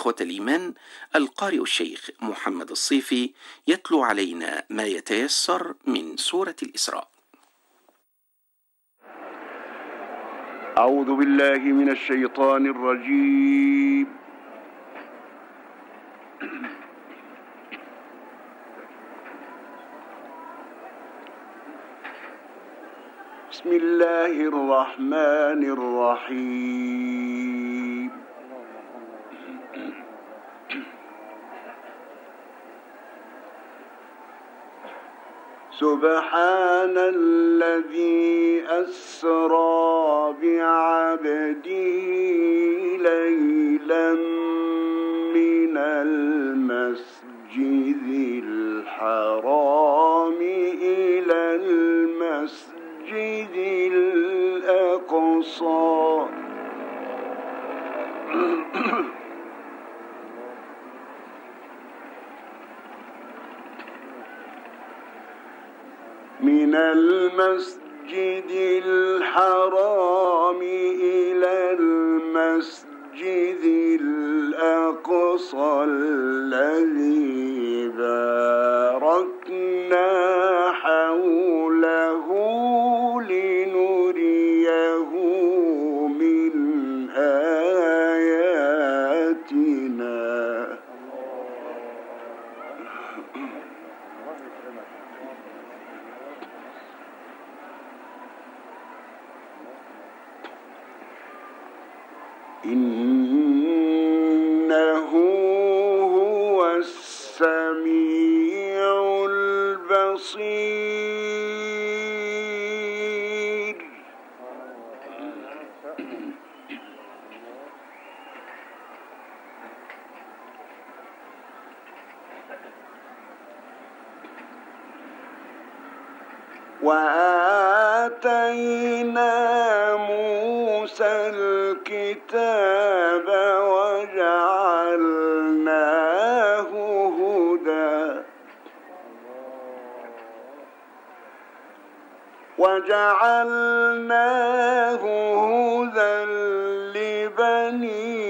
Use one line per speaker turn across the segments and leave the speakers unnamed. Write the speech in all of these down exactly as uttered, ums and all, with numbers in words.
إخوة الإيمان، القارئ الشيخ محمد الصيفي يتلو علينا ما يتيسر من سورة الإسراء.
أعوذ بالله من الشيطان الرجيم. بسم الله الرحمن الرحيم. سبحان الذي أسرى بعبده ليلا من المسجد الحرام إلى المسجد الأقصى من المسجد الحرام إلى المسجد الأقصى الذي باركنا حوله لنريه من آياتنا. إنه هو السميع البصير. وآتينا موسى الكتاب وجعلناه هدى وجعلناه هدى لبني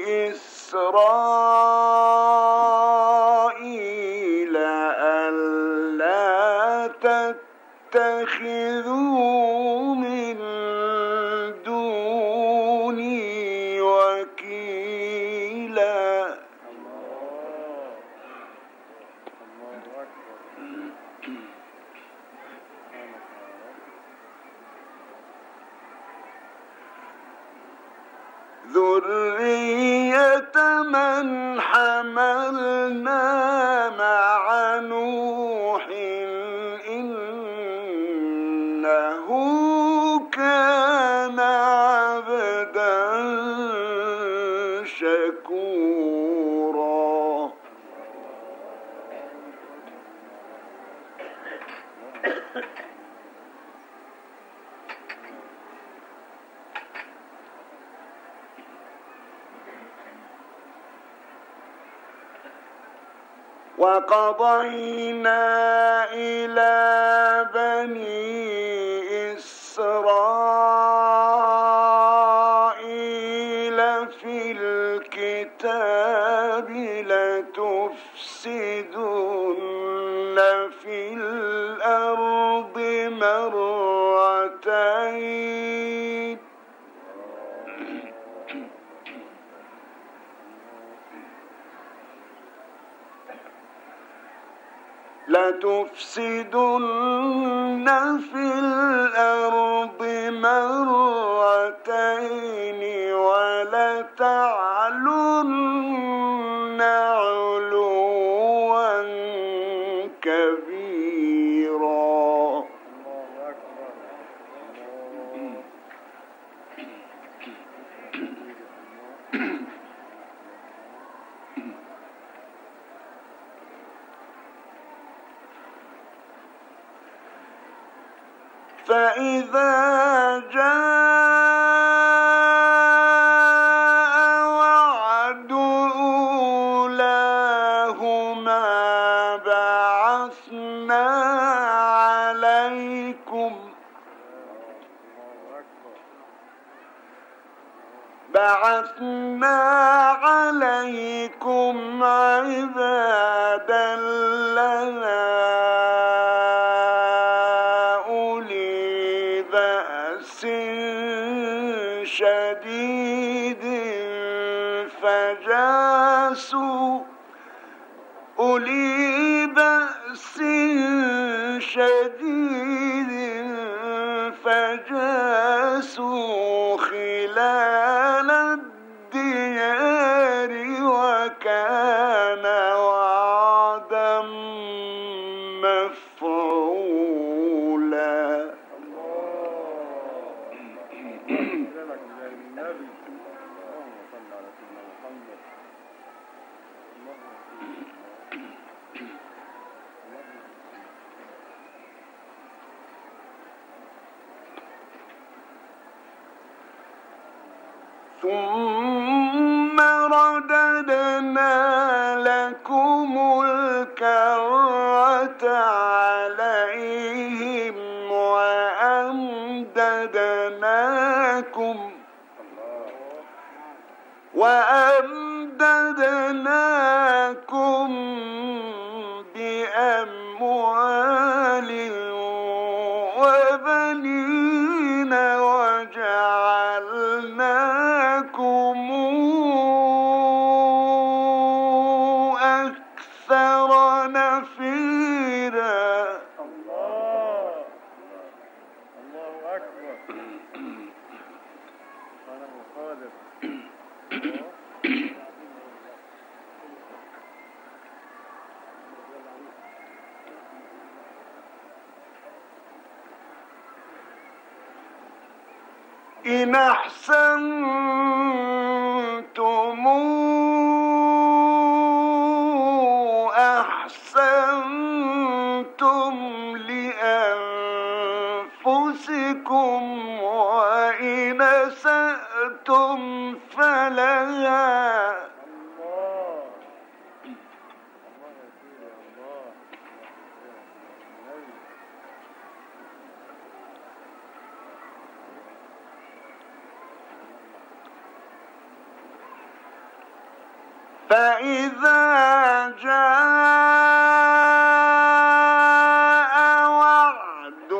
إسرائيل ألا تتخذوا من دوني وكيلا. ذرية من حملنا مع نوح إنه كان عبدا شكورا. وقضينا إلى بني إسرائيل في الكتاب لتفسدن في الأرض مرتين لتفسدن في الأرض مرتين ولتعلن علوا كبيرا. فإذا جاء وعد أولاهما بعثنا عليكم بعثنا عليكم عبادا لنا أولي بأس شديد فجاسوا أولي بأس شديد فجاسوا خلال الديار وكان وعدا مفعولا. ثم رددنا لكم الكرة عليهم وأمددناكم وأمددناكم بأموال وبنين وجعلناكم أكثر نفيرا.
الله الله أكبر. أنا مخالف.
إن أحسنتم أحسنتم لأنفسكم وإن أسأتم فلها. فإذا جاء وعد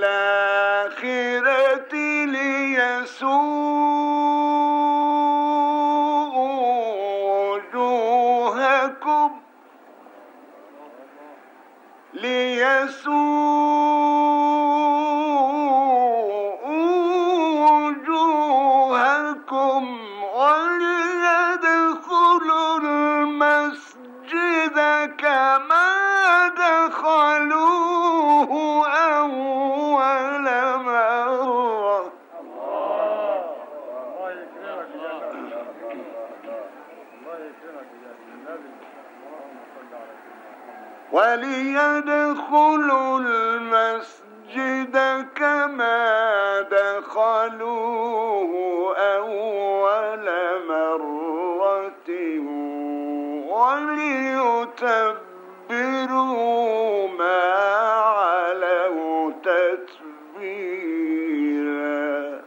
الآخرة ليسوءوا وجوهكم ليسوءوا وجوهكم وليدخلوا المسجد كما دخلوه أول مرة.
الله يكرمك يا الله يكرمك يا النبي. اللهم صل على سيدنا محمد.
وليدخلوا المسجد كما دخلوه أول مرة وليتبروا ما علوا تتبيرا.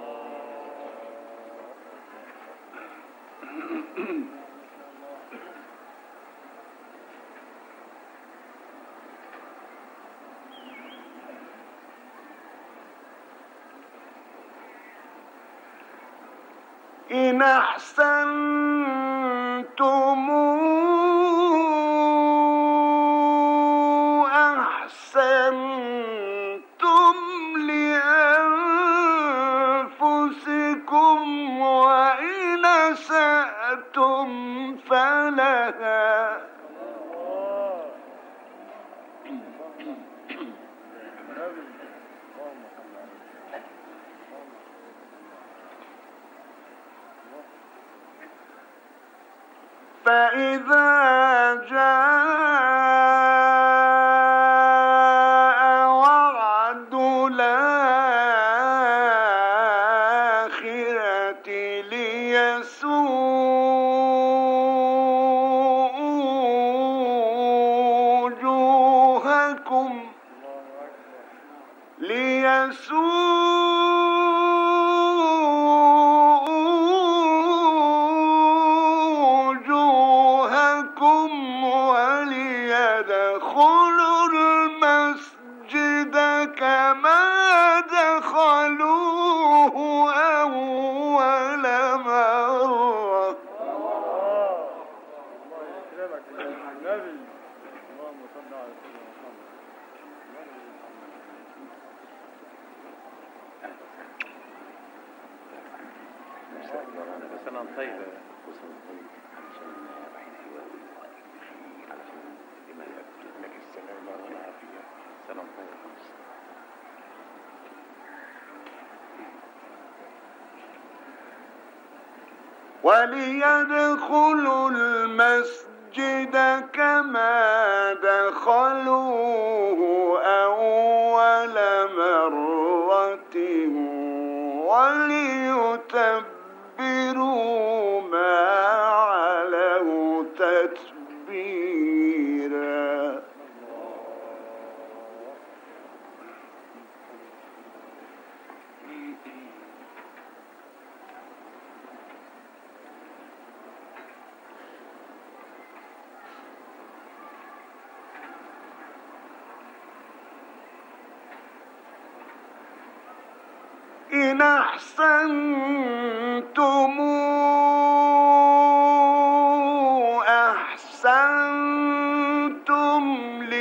إن أحسنتم أحسنتم لأنفسكم وإن أسأتم فلها. فإذا جاء وعد الآخرة ليسوءوا وجوهكم ليسوءوا أنفسكم وليدخلوا المسجد كما دخلوه أول مرة.
سلام طيب. سلام طيب.
وليدخلوا المسجد كما دخلوه أول مرة وليتبروا ما علوا تتبيرا. إن أحسنتم أحسنتم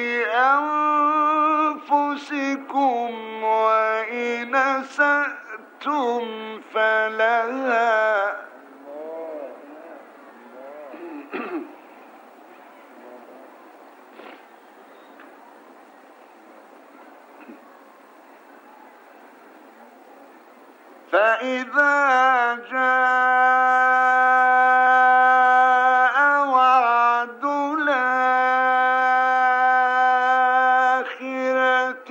لأنفسكم وإن أسأتم فلها. فإذا جاء وعد الآخرة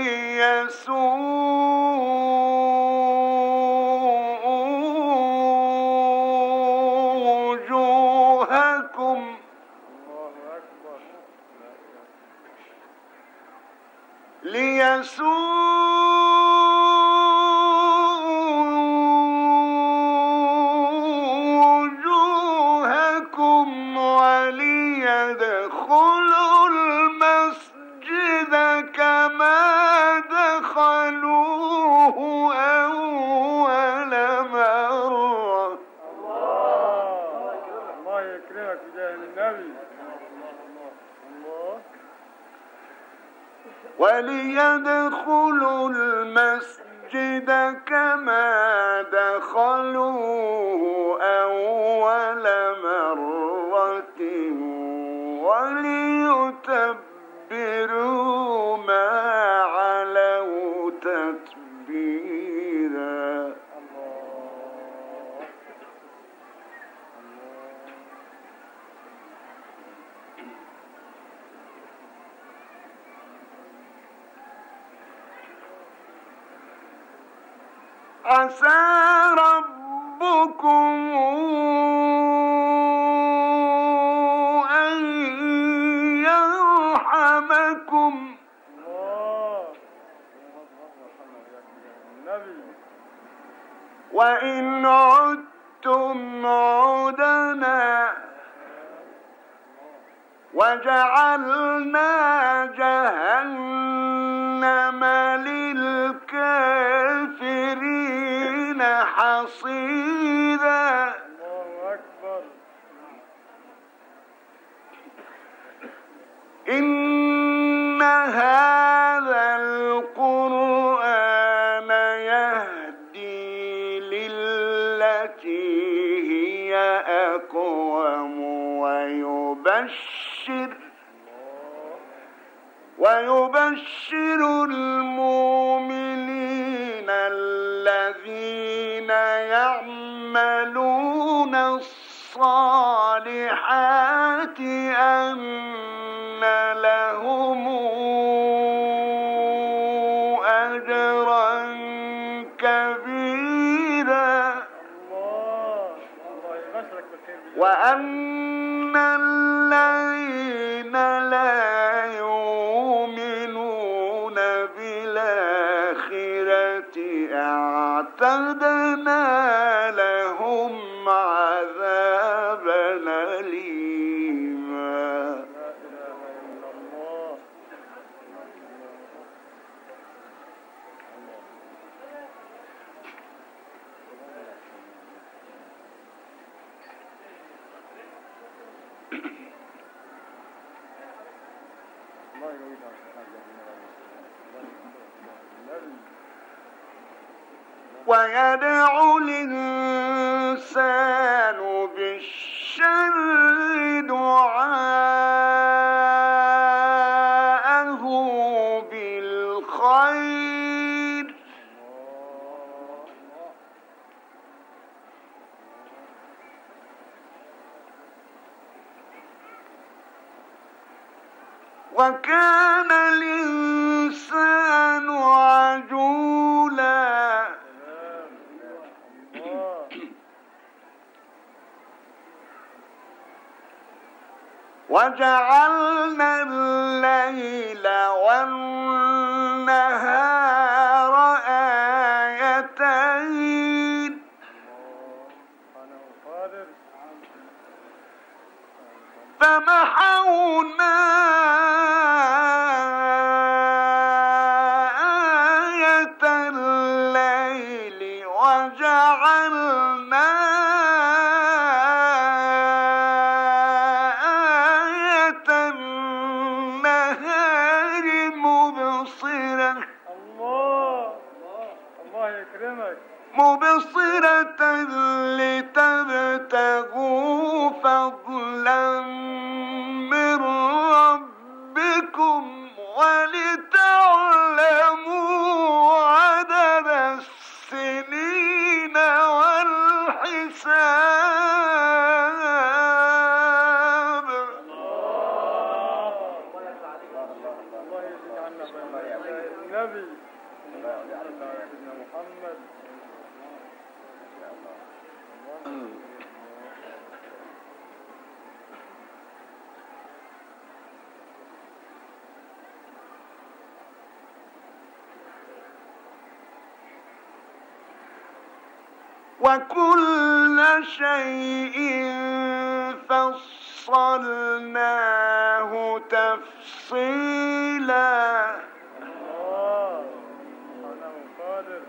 ليسوءوا وجوهكم ليسوءوا وليدخلوا المسجد كما دخلوه أول مرة.
الله يكرمك بجاه النبي. الله.
وليدخلوا المسجد كما دخلوه أول مرة وليتبروا ما علوا تتبيرا. عسى ربكم أن يرحمكم وإن عدتم عدنا وجعلنا جهنم للكافرين حصيدا.
الله أكبر.
إن هذا القرآن يهدي للتي هي أقوم ويبشر ويبشر المؤمنين الذين يعملون الصالحات أن لهم أجرا كبيرا وأن الذين لا يؤمنون بالآخرة أعتدنا لهم عذابا أليما.
الله يقويك على الحاجة النبي.
ويدعو الإنسان بالشر دعاءه بالخير وكان الإنسان عجولا وجعلنا الليل والنهار آيتين فمحونا آية الليل وجعلنا آية النهار مبصرة
الله الله يكرمك
مبصرة لتبتغوا فضلا من ربكم ولتعلموا عدد السنين والحساب.
الله يجزيك عنا النبي سيدنا محمد.
وكل شيء فصلناه تفصيلا
الله أنا قادر.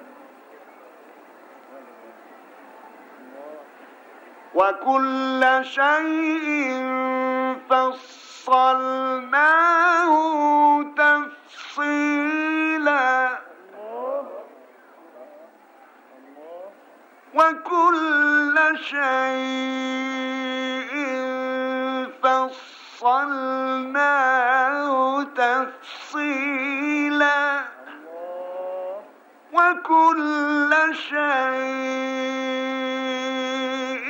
وكل شيء فصلناه تفصيلا وكل شيء فصلناه تفصيلا وكل شيء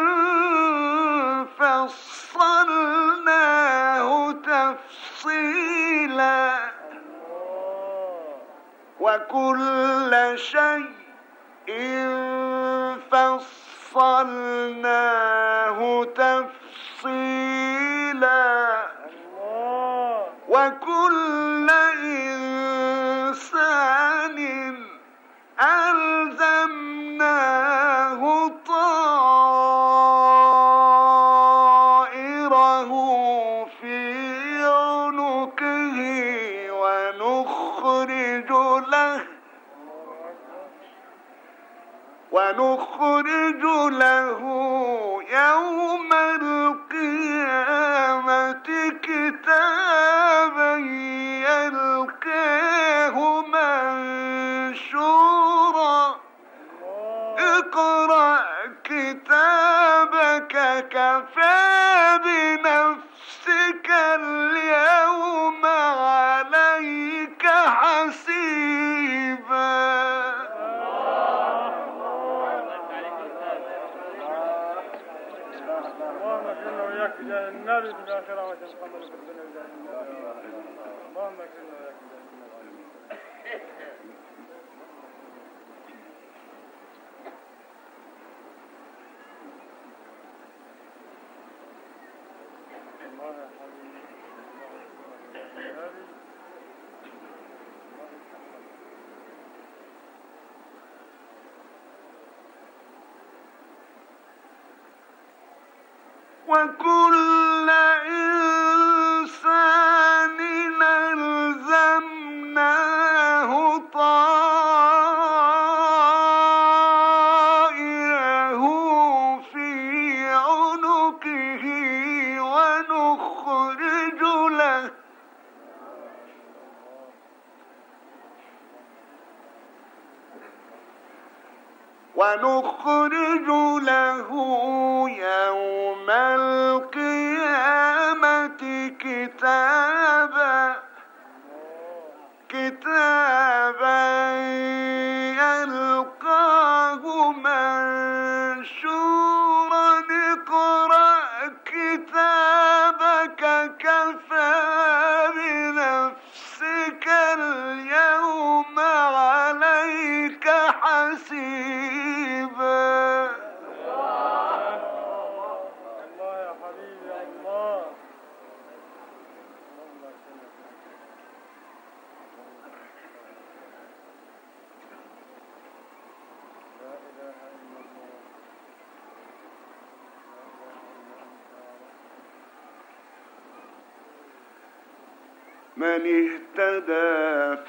فصلناه تفصيلا وكل شيء فصلناه تفصيلا وكل إنسان ألزمناه طائره في عنقه ونخرج له ونخرج له يوم القيامة كتابا يلقاه منشورا اقرأ كتابك كفى بنفسك اليوم عليك حسيبا.
اللهم اكرمنا وإياك بجاه النبي في الآخرة وتنقبل في الدنيا بجاه النبي. اللهم اكرمنا وإياك بجاه النبي. الله يا حبيبي
وكل إنسان ألزمناه طائره في عنقه ونخرج له يوم القيامة كتابا كتابا يلقاه منشورا اقرأ كتابك كفى بنفسك اليوم عليك حسيبا.
الله يا حبيبي الله. لا إله إلا الله.
من اهتدى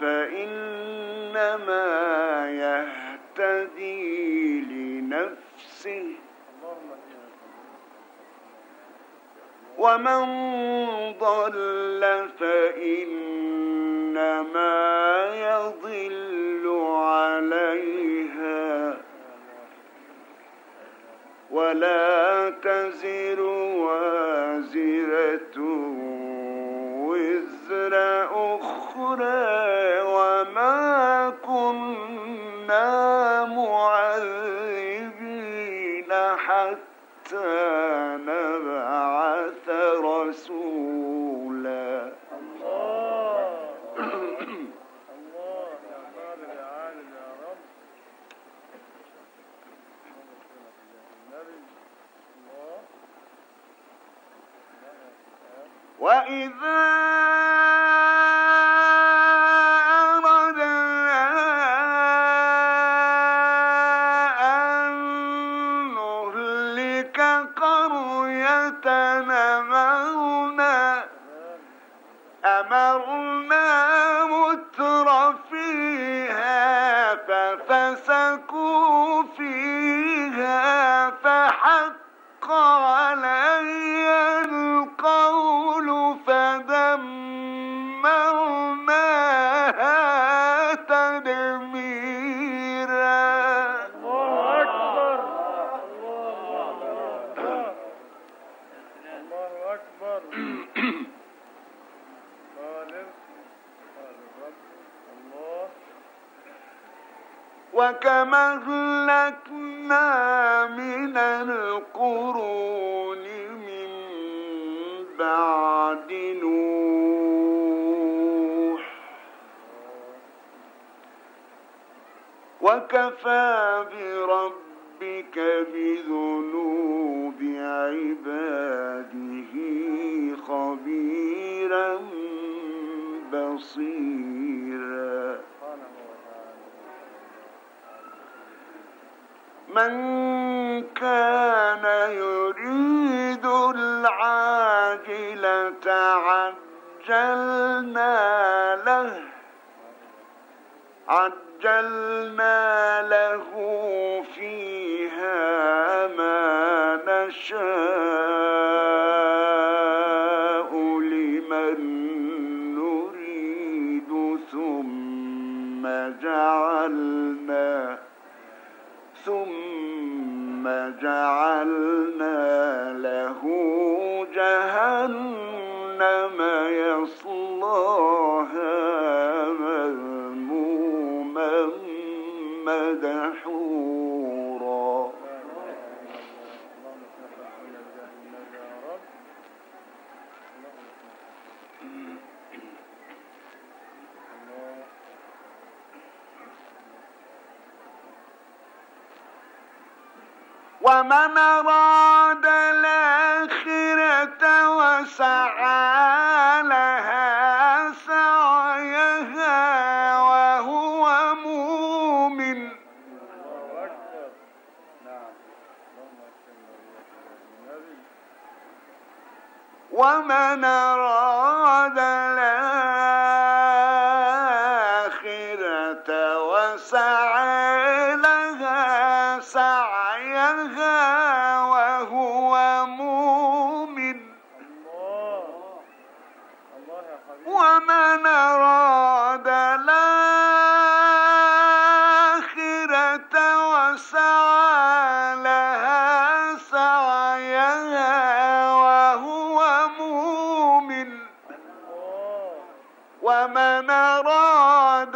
فإنما يهتدي لنفسه ومن ضل فإنما يضل عليها ولا تزر وازرة وزر أخرى وما كنا معذبين حتى نبعث رسولا.
الله الله يا قادر يا عالم يا رب. النبي الله.
وإذا أردنا أن نهلك قرية أمرنا أمرنا متر فيها ففسقوا فيها فحق علي القول فدمرناها تدميرا.
الله أكبر الله الله الله أكبر. خالق خالق الله.
وكما أهلكنا من القرون من بعد نوح وكفى بربك بذنوب عباده خبيرا بصيرا. من كان يريد العاجلة عجلنا له عجلنا له فيها ما نشاء لمن نريد ثم جعلنا ثم جعلنا له جهنم يصلاها مذموما مدحورا. ومن أراد الآخرة وسعى لها سعيها وهو مؤمن ومن أراد الآخرة وسعى لها سعيها وهو مؤمن ومن أراد الآخرة وسعى ومن أراد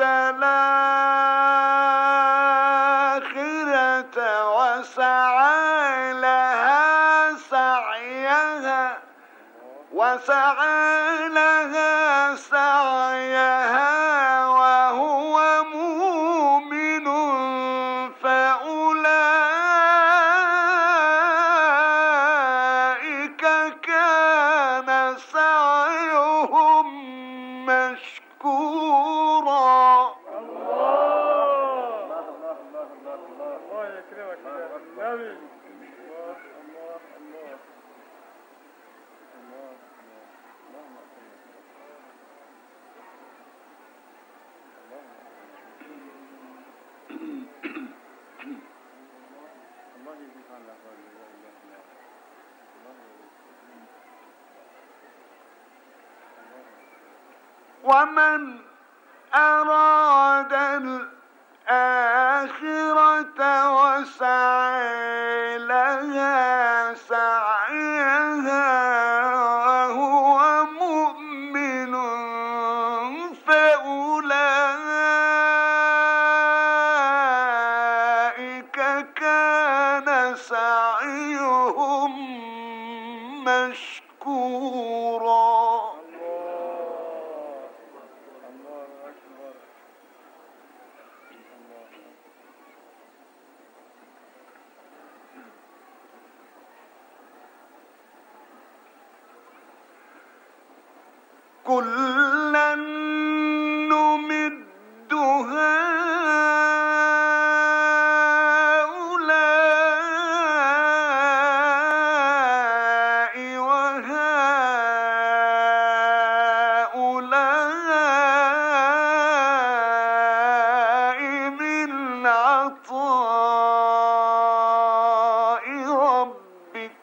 الآخرة وسعى لها سعيها وسعى لها سعيها وهو مؤمن فأولئك كان سعيهم مشكورا.
الله الله الله الله يكرمك يا النبي. الله الله الله الله اللهم الله يجزيك عنا خير.
ومن أراد الآخرة وسعى لها سعيها وهو مؤمن فأولئك كان سعيهم مشكورا. كلا نمد هؤلاء وهؤلاء من عطاء ربك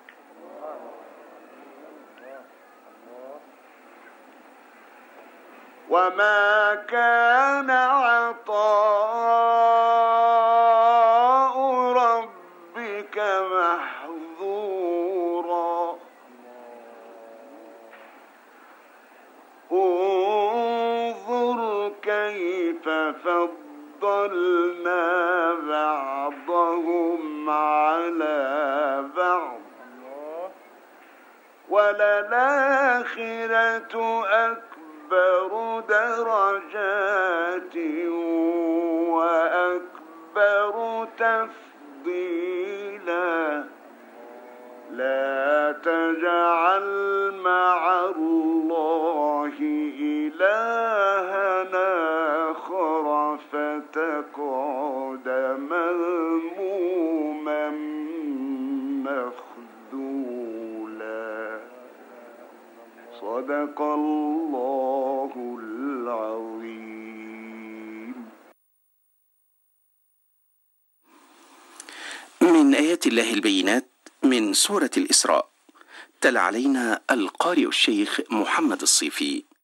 وما كان عطاء ربك محظورا. انظر كيف فضلنا بعضهم على بعض وللآخرة أكبر درجات وأكبر تفضيلا. لا تجعل مع الله إلهنا آخر فتقعد مذموما مخذولا. صدق الله العظيم.
من آيات الله البينات من سورة الإسراء. تلا علينا القارئ الشيخ محمد الصيفي.